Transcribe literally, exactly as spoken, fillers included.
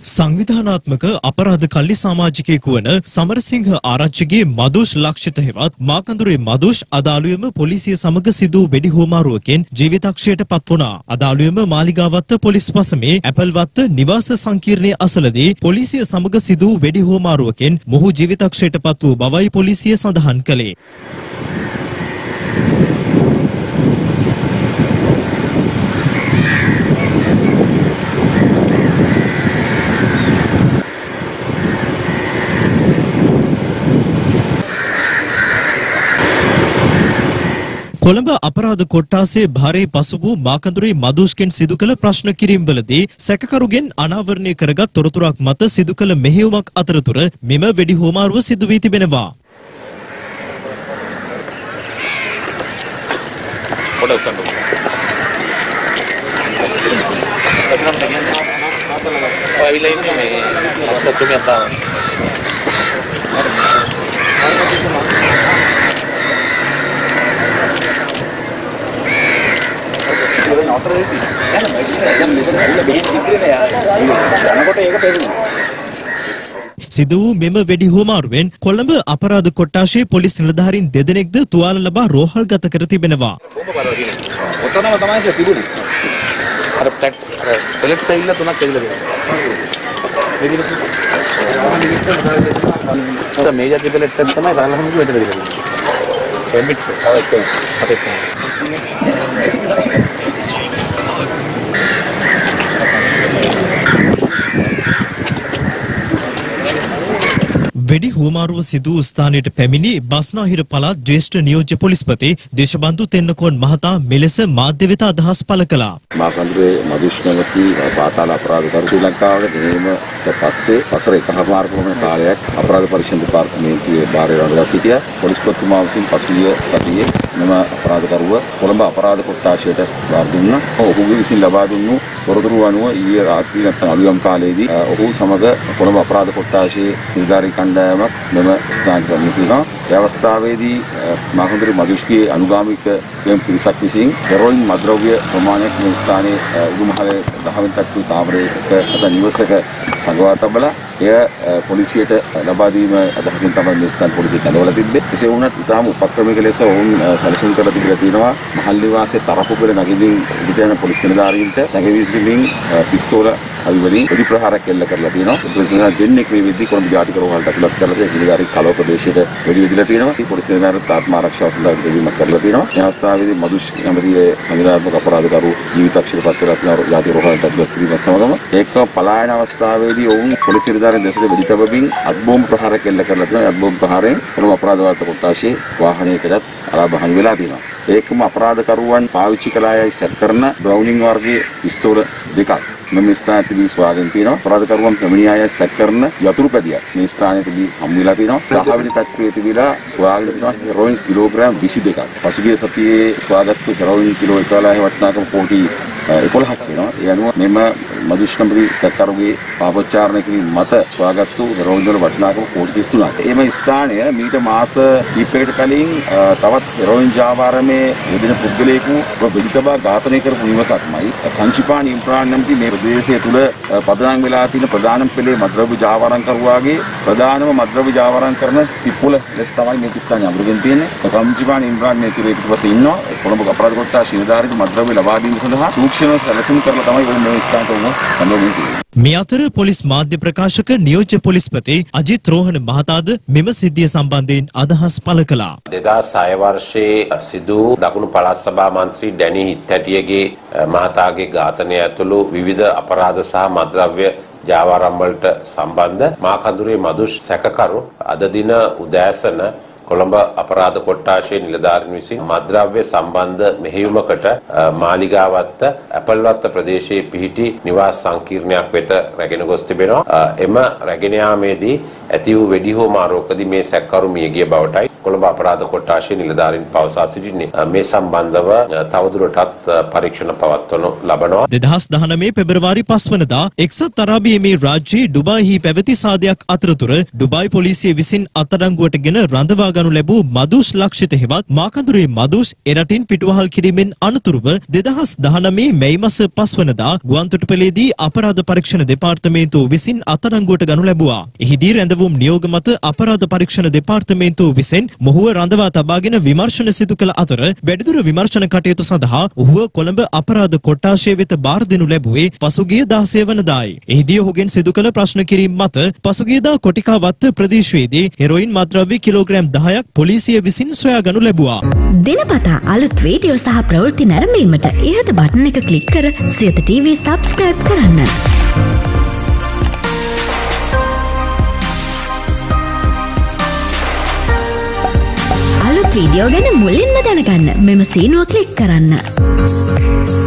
සංවිධානාත්මක අපරාධ කල්ලි සමාජිකයෙකු වන සමරසිංහ ආරච්චිගේ මදුෂ් ලක්ෂිත හෙවත් මාකඳුරේ මදුෂ් අදාළුවෙම පොලිසිය සමග සිදු වෙඩි හුවමාරුවකින් ජීවිතක්ෂයට පත් වුණා. අදාළුවෙම මාලිගාවත්ත පොලිස් පසමේ ඇපල්වත්ත නිවාස සංකීර්ණයේ අසලදී පොලිසිය සමග සිදු වෙඩි හුවමාරුවකින් මොහු ජීවිතක්ෂයට පත් වූ බවයි පොලිසිය සඳහන් කළේ. කොළඹ අපරාධ කොට්ටාසේ භාරයේ පසු වූ මාකඳුරේ මදුෂ්ගෙන් සිදු කළ ප්‍රශ්න කිරීම්වලදී සැකකරුගෙන් අනාවරණය කරගත් තොරතුරක් මත සිදු කළ මෙහෙයුමක් අතරතුර මෙම වෙඩි හුවමාරුව සිදු වී තිබෙනවා. සිදු වූ මෙම වෙඩි හුවමාරුවෙන් කොළඹ අපරාධ කොට්ටාශයේ පොලිස් නිලධාරීන් දෙදෙනෙක්ද තුවාල ලබා රෝහල්ගත කර තිබෙනවා. ඔතනම තමයි තිබුණේ. අර ටැක් අර පෙලට්ස් ඇවිල්ලා තුනක් ඇවිල්ලා තියෙනවා. මේ ජාති පෙලට් එක තමයි රාලහමුගේ වෙද වෙදලා. එම්බිට් අපේ අපේ වෙඩි හුවමාරුව සිදු වූ ස්ථානයට පැමිණි බස්නාහිර පළාත් ජ්‍යෙෂ්ඨ නියෝජ්‍ය පොලිස්පති දේශබන්දු තෙන්නකෝන් මහතා මෙලෙස මාධ්‍ය වෙත අදහස් පළ කළා. මාකඳුරේ මදුෂ්ණවති පාතාල අපරාධකරු ශ්‍රී ලංකාවට ගෙනීමට පස්සේ වසර එකහමාරක පමණ කාලයක් අපරාධ පරීක්ෂණ දෙපාර්තමේන්තුවේ භාරය රඳවා සිටියා. පොලිස්පතිතුමා විසින් පසුගිය සතියේ මෙම අපරාධකරුව කොළඹ අපරාධ කොට්ටාශයට බාර දුන්නා. ඔහුගේ විසින් ලබා දුන්නු තොරතුරු අනුව ඊයේ රාත්‍රී නැත්නම් අලුයම් කාලයේදී ඔහු සමග කොළඹ අපරාධ කොට්ටාශයේ නිලධාරී කණ්ඩායමක් මෙම ස්ථානයට පැමිණිලා ඒ අවස්ථාවේදී මාකඳුරේ මදුෂ්ගේ අනුගාමික යම් පිරිසක් විසින් හෙරොයින් මද්‍රව්‍ය ප්‍රමාණයක් මේ ස්ථානයේ උඩුමහලේ දහවෙනි තට්ටුවේ තාවරයක අද නිවසක සංගවා තබලා එය පොලිසියට ලබා දීම අදහසින් තමයි මේ ස්ථාන පොලිසිය කැඳවලා තිබ්බේ. එසේ වුණත් ඉතාම උපක්‍රමික ලෙස ඔවුන් සැලසුම් කරලා තිබිලා තියෙනවා. මහල් නිවාසයේ තරපු පෙළ නැගිටින් ඉදිරියන පොලිස් නිලධාරීන්ට සැඟවී සිටින පිස්තෝල අවිවලින් වෙඩි ප්‍රහාරයක් එල්ල කරලා තියෙනවා. පොලිස් නිලධාරීන් දෙන්නෙක් මේ වෙද්දී කොළඹ ජාතික රෝහලට ඇතුළත් කරලා තියෙනවා. නිලධාරී කලව ප්‍රදේශයට වෙඩි විදිලා තියෙනවා. පොලිස් නිලධාරීන් ආත්ම ආරක්ෂාව සඳහා දෙවීමක් කරලා තියෙනවා. මේ අවස්ථාවේදී මදුෂ් ඇමරියේ සංවිධානාත්මක අපරාධකරු ජීවිතක්ෂයට පත් කරලා තියෙනවා. ජාතික රෝහලට ඇතුළත් කිරීමත් සමගම ඒක පලායන අවස්ථාවේදී ඔවුන් පොලිස් නිලධාරීන් දැසට වෙඩි තබමින් අත්බෝම්බ ප්‍රහාරයක් එල්ල කරලා තියෙනවා. අත්බෝම්බ ප්‍රහාරයෙන් කොළඹ අපරාධ වාර්තා කොට්ටාශයේ වාහනයකටත් අරාබහන් වෙලා තියෙනවා. ඒකම අපරාධකරුවන් පාවිච්චි කළායයි සැක කරන බ්‍රවුනින් වර්ගයේ පිස්තෝල දෙකක් මෙම ස්ථානයේදී සොයාගෙන තියෙනවා. අපරාධකරුවන් පැමිණියාය සැක කරන යතුරු පැදියක් මේ ස්ථානයේදී හමු වෙලා තියෙනවා. දහවෙනි තට්ටුවේ තිබිලා සොයාගෙන තියෙනවා හෙරොයින් කිලෝග්‍රෑම් විසි දෙකක්. පසුගිය සතියේ සොයාගත්තු හෙරොයින් කිලෝ එකවලහේ වටිනාකම කෝටි එකොළහක් වෙනවා. ඒ අනුව මෙම මදුෂ්කම්පති සැකකරුගේ පාපෝච්චාරණය කිරීම මත සොයාගත්තු හෙරොයින් වල වටිනාකම කෝටි තිස් තුනක්. එම ස්ථානය මීට මාස කිහිපයකට කලින් තවත් හෙරොයින් ජාවාරමේ යෙදෙන පුද්ගලයෙකු වෙඩිතබා ඝාතනය කරපු නිවසක්මයි. කංචිපාන ඉම්ප්‍රාන් නැමැති මේ ප්‍රදේශය තුල පදනම් වෙලා තියෙන ප්‍රධානම පෙළේ මද්‍රව්‍ය ජාවාරම්කරුවාගේ ප්‍රධානම මද්‍රව්‍ය ජාවාරම් කරන පිපුල ලෙස තමයි මේ ස්ථානය අඳුරගෙන තියෙන්නේ. කංචිපාන ඉම්ප්‍රාන් මේ කිරේ පිටපස්සේ ඉන්නවා. කොළඹ අපරාධ කොට්ටාශයේ නිලධාරීන් මද්‍රව්‍ය ලබා දීම සඳහා සූක්ෂම සැලසුම් කරලා තමයි මේ ස්ථානට උන අඳුරගෙන තියෙන්නේ. මේ අතර පොලිස් මාධ්‍ය ප්‍රකාශක නියෝජ්‍ය පොලිස්පති අජිත් රෝහණ මහතාද මෙම සිද්ධිය සම්බන්ධයෙන් අදහස් පළ කළා. දෙදහස් හය වර්ෂයේ සිදු දකුණු පළාත් සභා මන්ත්‍රී ඩැනි හිත්තැටියගේ මහතාගේ ඝාතනය ඇතුළු විවිධ අපරාධ සහ මද්‍රව්‍ය ජාවාරම් වලට සම්බන්ධ මාකඳුරේ මදුෂ් සැකකරු අද දින උදෑසන කොළඹ අපරාධ කොට්ටාශයේ නිලධාරීන් විසින් මද්‍රව්‍ය සම්බන්ධ මෙහෙයුමකට මාලිගාවත්ත ඇපල්වත්ත ප්‍රදේශයේ පිහිටි නිවාස සංකීර්ණයක් වෙත රැගෙන ගොස් තිබෙනවා. එම රැගෙන යාමේදී ඇති වූ වෙඩි හුවමාරුවකදී මේ සැකකරු මිය ගිය බවටයි කොළඹ අපරාධ කොට්ටාශයේ නිලධාරීන් පවසා සිටින්නේ. මේ සම්බන්ධව තවදුරටත් පරීක්ෂණ පවත්වනු ලබනවා. දෙදහස් දහනවය පෙබරවාරි පහ වනදා එක්සත් අරාබි එමිරාජ්‍යයේ ඩුබායිහි පැවති සාදයක් අතරතුර ඩුබායි පොලිසිය විසින් අත්අඩංගුවටගෙන රඳවා ගනු ලැබූ මදුෂ් ලක්ෂිත හෙවත් මාකඳුරේ මදුෂ් එරටින් පිටුවහල් කිරීමෙන් අනතුරුව දෙදහස් දහනවය මැයි මාස පහ වනදා ගුවන්තොටුපළේදී අපරාධ පරීක්ෂණ දෙපාර්තමේන්තුව විසින් අත්අඩංගුවට ගනු ලැබුවා. එහිදී රැඳවුම් නියෝග මත අපරාධ පරීක්ෂණ දෙපාර්තමේන්තුව විසින් මොහුව රඳවා තබාගෙන විමර්ශන සිදු කළ අතර වැඩිදුර විමර්ශන කටයුතු සඳහා ඔහුව කොළඹ අපරාධ කොට්ටාශය වෙත බාර දෙනු ලැබුවේ පසුගිය දාසය වනදායි. එහිදී ඔහුගෙන් සිදු කළ ප්‍රශ්න කිරීම මත පසුගියදා කොටිකාවත්ත ප්‍රදේශයේදී හෙරොයින් මත්ද්‍රව්‍ය කිලෝග්‍රෑම් දහයක් පොලිසිය විසින් සොයා ගනු ලැබුවා. දිනපතා අලුත් වීඩියෝ සහ ප්‍රවෘත්ති නැරඹීමට ඉහත බටන් එක ක්ලික් කර සියත ටීවී සබ්ස්ක්‍රයිබ් කරන්න. අලුත් වීඩියෝ ගැන මුලින්ම දැනගන්න මෙම සීනුව ක්ලික් කරන්න.